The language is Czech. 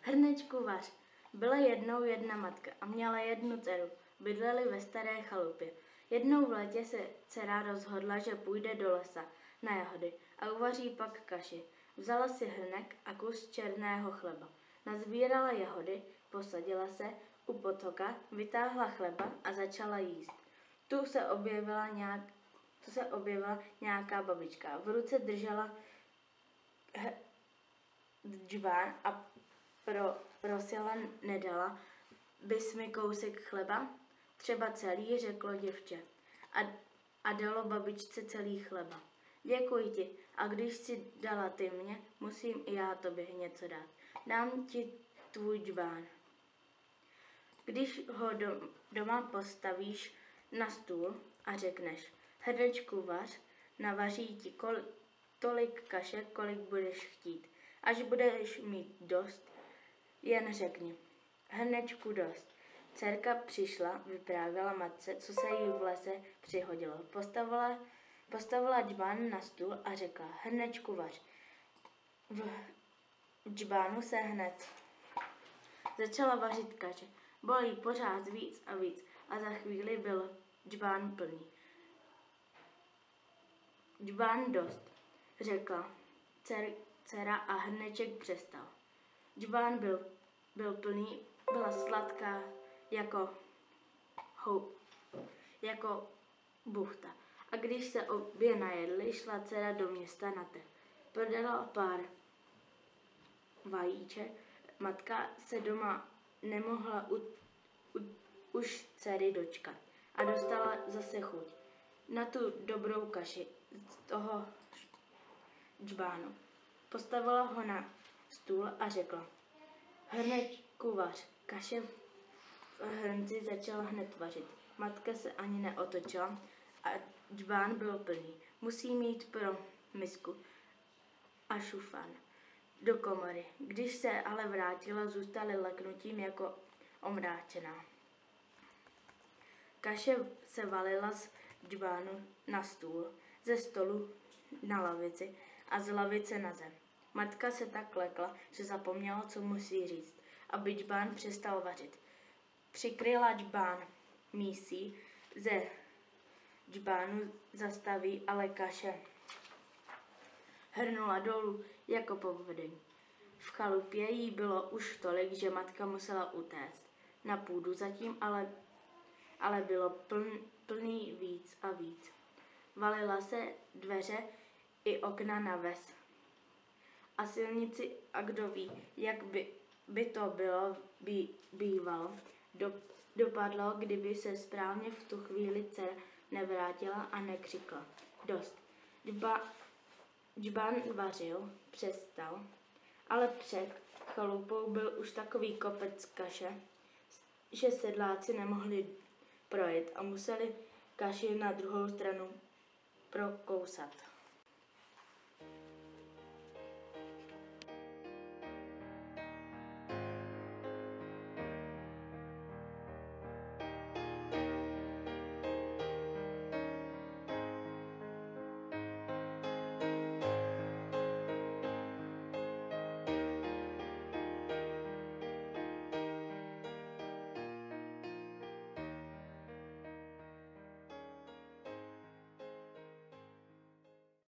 Hrnečku vař. Byla jednou jedna matka a měla jednu dceru. Bydleli ve staré chalupě. Jednou v létě se dcera rozhodla, že půjde do lesa na jahody a uvaří pak kaši. Vzala si hrnek a kus černého chleba. Nazbírala jahody, posadila se u potoka, vytáhla chleba a začala jíst. Tu se objevila nějaká babička. V ruce držela džbán a prosila, nedala bys mi kousek chleba? Třeba celý, řeklo děvče. A dalo babičce celý chleba. Děkuji ti, a když si dala ty mě, musím i já tobě něco dát. Dám ti tvůj džbán. Když ho doma postavíš na stůl a řekneš, hrnečku vař, navaří ti tolik kaše, kolik budeš chtít. Až budeš mít dost, jen řekni, hrnečku dost. Dcerka přišla, vyprávěla matce, co se jí v lese přihodilo. Postavila džbán na stůl a řekla, hrnečku vař. V džbánu se hned začala vařit kaše. Bylo jí pořád víc a víc a za chvíli byl džbán plný. Džbán dost, řekla dcera a hrneček přestal. Džbán byl plný, byla sladká jako buchta. A když se obě najedli, šla dcera do města na trh. Prodala pár vajíček. Matka se doma nemohla už dcery dočkat a dostala zase chuť na tu dobrou kaši z toho džbánu. Postavila ho na stůl a řekla, hrnečku vař. Kaše v hrnci začala hned vařit. Matka se ani neotočila a džbán byl plný. Musí mít pro misku a šufán do komory. Když se ale vrátila, zůstala leknutím jako omráčená. Kaše se valila z džbánu na stůl, ze stolu na lavici a z lavice na zem. Matka se tak lekla, že zapomněla, co musí říct, aby džbán přestal vařit. Přikryla džbán mísí, ze džbánu zastaví, ale kaše hrnula dolů jako povodeň. V chalupě jí bylo už tolik, že matka musela utéct na půdu, zatím ale bylo plný víc a víc. Valila se dveře i okna na ves a silnici a kdo ví, jak by to bylo bývalo. Dopadlo, kdyby se správně v tu chvíli dcera nevrátila a nekřikla. Dost. Džbán vařil, přestal, ale před chalupou byl už takový kopec kaše, že sedláci nemohli projet a museli kaši na druhou stranu prokousat.